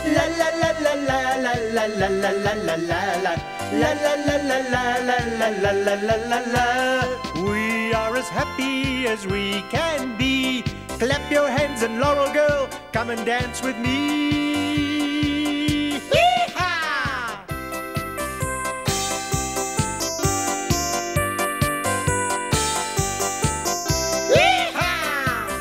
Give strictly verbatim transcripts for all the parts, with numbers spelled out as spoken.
La la la la la la la la la la la la. La la la la la la la la la la la la. We are as happy as we can be. Clap your hands and Laurel girl, come and dance with me. Yee-haw! Yee-haw!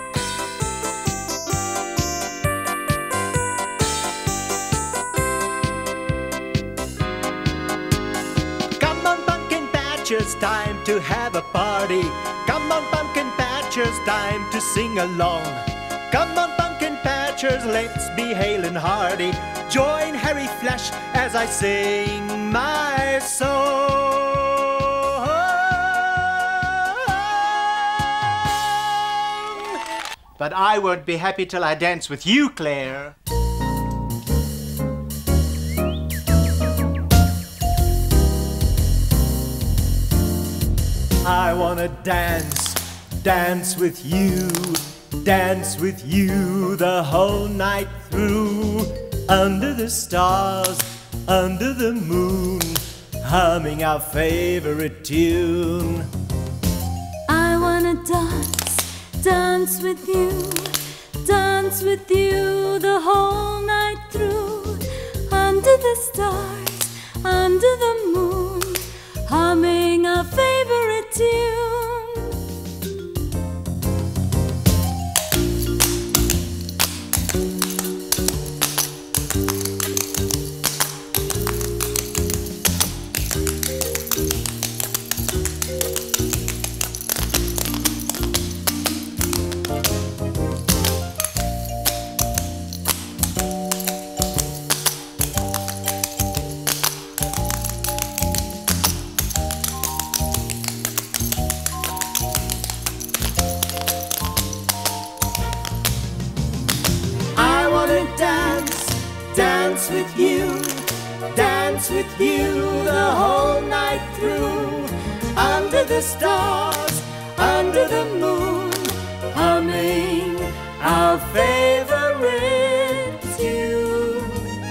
Come on, pumpkin patchers, time to have a party. Come on, pumpkin patchers, time to sing along. Come on, pumpkin patchers, let's be hale and hearty. Join Harry Flash as I sing my song. But I won't be happy till I dance with you, Claire. I wanna dance, dance with you, dance with you the whole night through. Under the stars, under the moon, humming our favorite tune. I wanna dance, dance with you, dance with you the whole night through. Under the stars, under the moon, humming our favorite tune. Dance with you, dance with you the whole night through. Under the stars, under the moon, humming our favorite tune.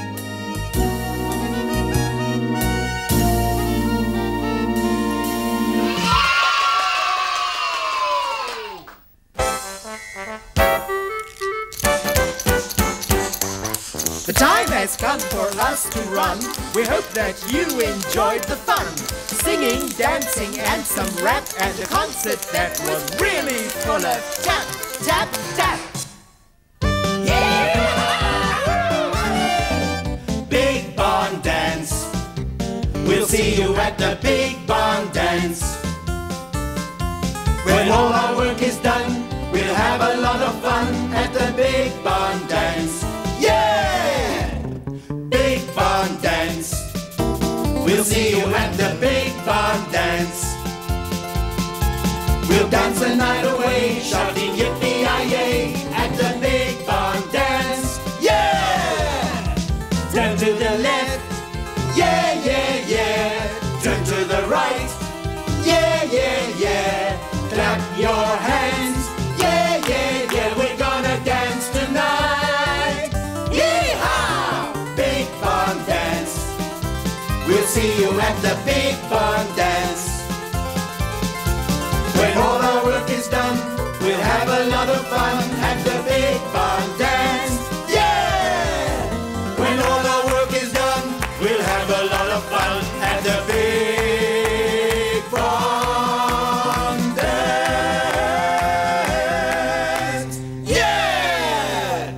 The time has come for us to run. We hope that you enjoyed the fun. Singing, dancing, and some rap, and a concert that was really full of tap, tap, tap. Yeah! Big Barn Dance. We'll see you at the Big Barn Dance. When all our work is done, we'll have a lot of fun at the Big Barn Dance. Yeah! Big Barn Dance. We'll see you at the Big Barn Dance. We'll dance the night away, shouting yippee-yi-yay at the Big Barn Dance. Yeah! Turn to the left, yeah, yeah, yeah. Turn to the right, yeah, yeah, yeah. Clap your hands, yeah, yeah, yeah. We're gonna dance tonight. Yee-haw! Big Barn Dance. We'll see you at the Big Barn Dance. When all our work is done, we'll have a lot of fun at the Big Barn Dance. Yeah! When all our work is done, we'll have a lot of fun at the Big Barn Dance. Yeah!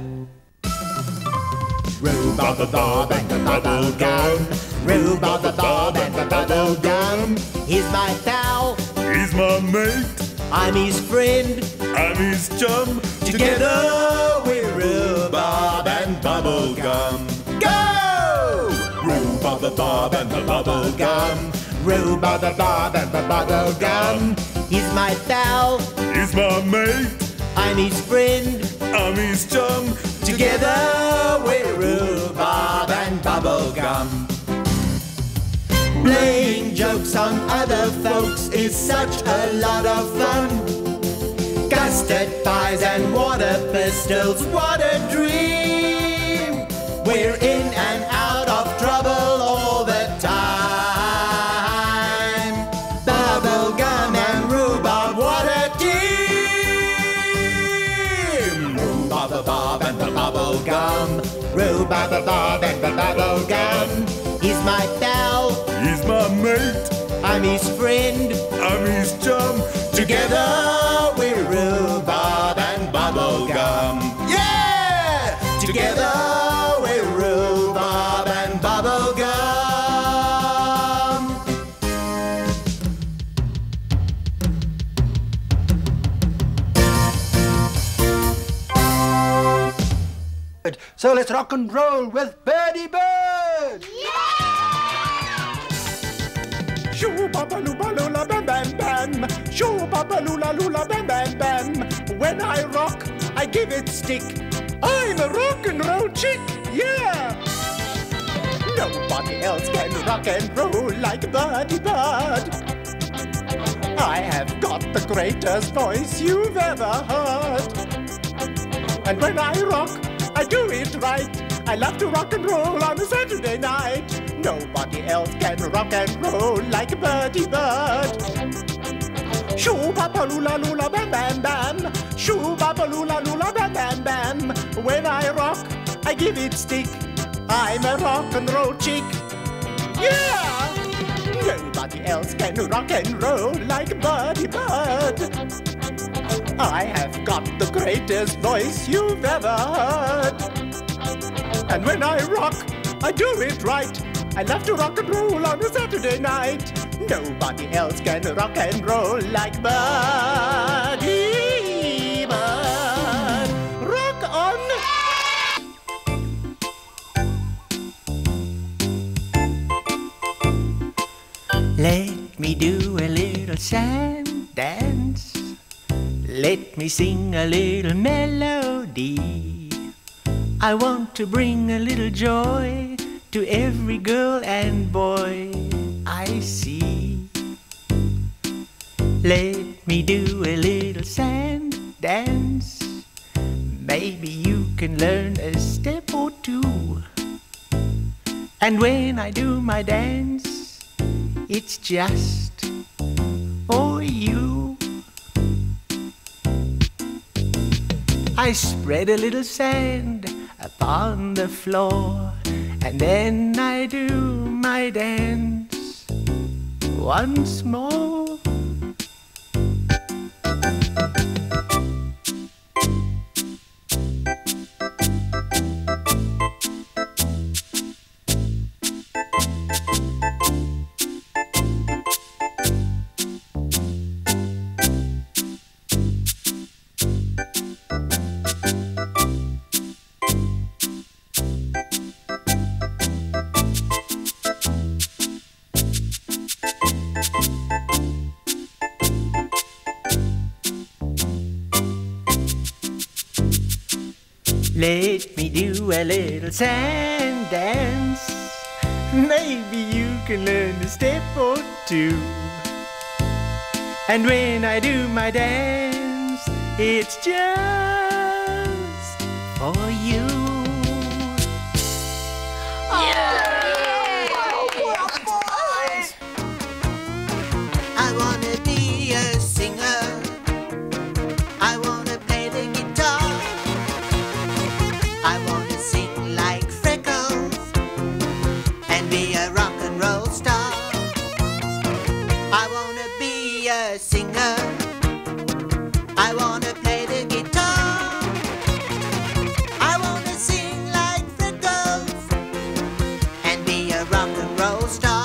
Roo-ba-ba-ba and the bubble gum. Roo-ba-ba-ba and the bubble gum. He's my pal, He's my mate, I'm his friend. I'm his chum. Together we're rhubarb and bubble gum. Go! Roo-ba-ba-ba and the bubble gum. Rhubarb and the bubble gum. He's my pal, He's my mate, I'm his friend. I'm his chum. Together we're rhubarb and bubble gum. Playing jokes on other folks is such a lot of fun. Custard pies and water pistols, what a dream! We're in and out of trouble all the time. Bubble gum and rhubarb, what a team! Rhubarb bob and the bubble gum. Rhubarb bob and the bubble gum. He's my pal. He's my mate. I'm his friend. I'm his chum. Together we're rhubarb and bubble gum. Yeah! Together we're rhubarb and bubble gum. So let's rock and roll with Birdie Bird. Shoo papa loopa lula bam bam bam. Shoo papa lula lula bam bam bam. When I rock, I give it stick. I'm a rock and roll chick, yeah. Nobody else can rock and roll like Birdie Bird. I have got the greatest voice you've ever heard. And when I rock, I do it right. I love to rock and roll on a Saturday night. Nobody else can rock and roll like Birdie Bird. Shoo papa lula lula bam bam bam. Shoo papa lula lula bam bam bam. When I rock, I give it stick. I'm a rock and roll chick. Yeah! Nobody else can rock and roll like Birdie Bird. I have got the greatest voice you've ever heard. And when I rock, I do it right. I love to rock and roll on a Saturday night. Nobody else can rock and roll like Birdie Bird. Rock on! Let me do a little sand dance. Let me sing a little melody. I want to bring a little joy to every girl and boy I see. Let me do a little sand dance. Maybe you can learn a step or two. And when I do my dance, it's just for you. I spread a little sand upon the floor, and then I do my dance once more. Let me do a little sand dance. Maybe you can learn a step or two. And when I do my dance, it's just for you. I wanna be a singer. I wanna play the guitar. I wanna sing like Freckles and be a rock and roll star. I wanna be a singer. I wanna play the guitar. I wanna sing like Freckles and be a rock and roll star.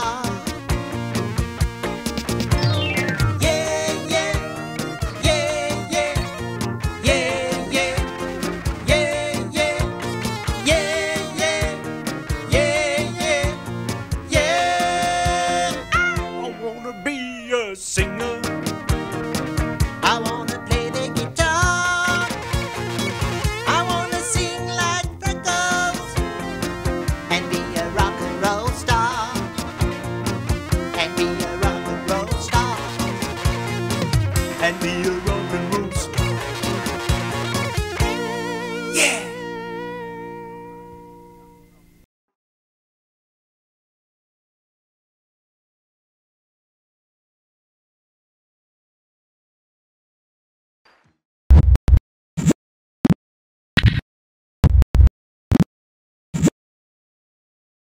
Singer. I wanna play the guitar. I wanna sing like Freckles and be a rock and roll star and be a